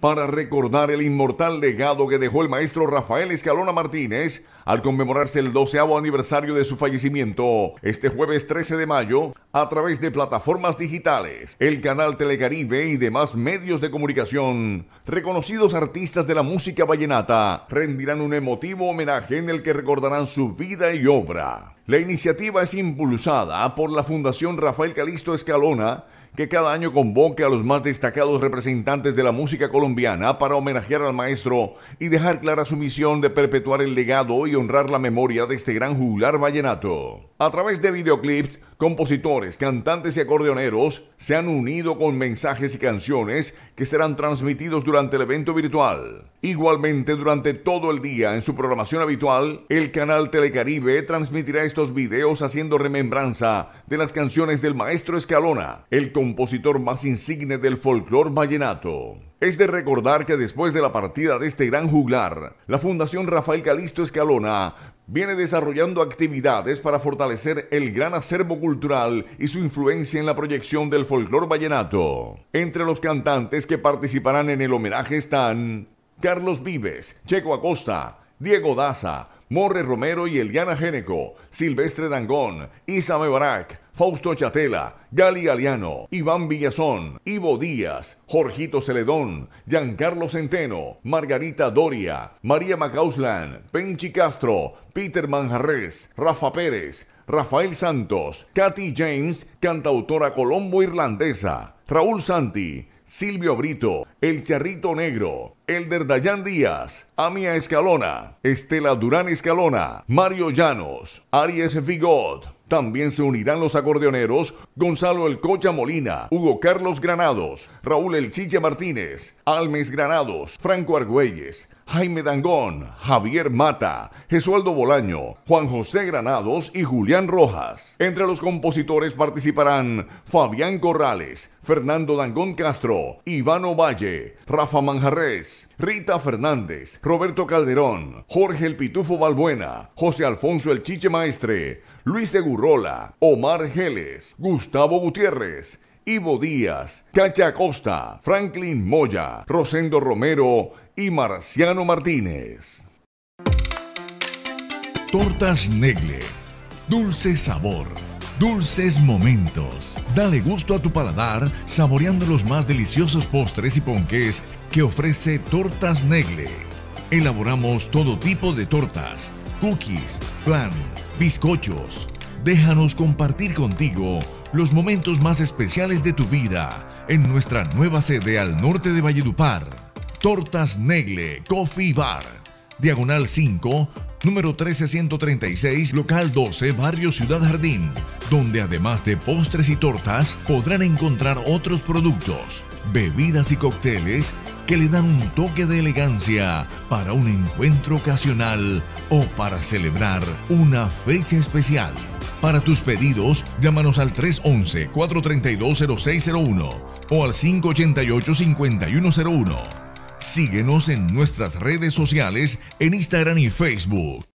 para recordar el inmortal legado que dejó el maestro Rafael Escalona Martínez al conmemorarse el 12º aniversario de su fallecimiento este jueves 13 de mayo a través de plataformas digitales, el canal Telecaribe y demás medios de comunicación. Reconocidos artistas de la música vallenata rendirán un emotivo homenaje en el que recordarán su vida y obra. La iniciativa es impulsada por la Fundación Rafael Calisto Escalona, que cada año convoca a los más destacados representantes de la música colombiana para homenajear al maestro y dejar clara su misión de perpetuar el legado y honrar la memoria de este gran juglar vallenato. A través de videoclips, compositores, cantantes y acordeoneros se han unido con mensajes y canciones que serán transmitidos durante el evento virtual. Igualmente, durante todo el día en su programación habitual, el canal Telecaribe transmitirá estos videos haciendo remembranza de las canciones del maestro Escalona, el compositor más insigne del folclore vallenato. Es de recordar que después de la partida de este gran juglar, la Fundación Rafael Calisto Escalona viene desarrollando actividades para fortalecer el gran acervo cultural y su influencia en la proyección del folclore vallenato. Entre los cantantes que participarán en el homenaje están Carlos Vives, Checo Acosta, Diego Daza, Morre Romero y Eliana Géneco, Silvestre Dangond, Isame Barak, Fausto Chatela, Gali Galiano, Iván Villazón, Ivo Díaz, Jorgito Celedón, Giancarlo Centeno, Margarita Doria, María Macauslan, Penchi Castro, Peter Manjarres, Rafa Pérez, Rafael Santos, Katy James, cantautora colombo-irlandesa, Raúl Santi, Silvio Brito, El Charrito Negro, Elder Dayan Díaz, Amia Escalona, Estela Durán Escalona, Mario Llanos, Aries Vigot. También se unirán los acordeoneros Gonzalo El Cocha Molina, Hugo Carlos Granados, Raúl El Chiche Martínez, Almes Granados, Franco Argüelles, Jaime Dangond, Javier Mata, Jesualdo Bolaño, Juan José Granados y Julián Rojas. Entre los compositores participarán Fabián Corrales, Fernando Dangond Castro, Iván Ovalle, Rafa Manjarres, Rita Fernández, Roberto Calderón, Jorge El Pitufo Balbuena, José Alfonso El Chiche Maestre, Luis Segurrola, Omar Geles, Gustavo Gutiérrez, Ivo Díaz, Cacha Acosta, Franklin Moya, Rosendo Romero y Marciano Martínez. Tortas Negle. Dulce sabor. Dulces momentos. Dale gusto a tu paladar saboreando los más deliciosos postres y ponqués que ofrece Tortas Negle. Elaboramos todo tipo de tortas, cookies, flan, bizcochos. Déjanos compartir contigo los momentos más especiales de tu vida en nuestra nueva sede al norte de Valledupar. Tortas Negle Coffee Bar, Diagonal 5, número 13136, local 12, barrio Ciudad Jardín, donde además de postres y tortas podrán encontrar otros productos, bebidas y cócteles que le dan un toque de elegancia para un encuentro ocasional o para celebrar una fecha especial. Para tus pedidos, llámanos al 311-432-0601 o al 588-5101. Síguenos en nuestras redes sociales en Instagram y Facebook.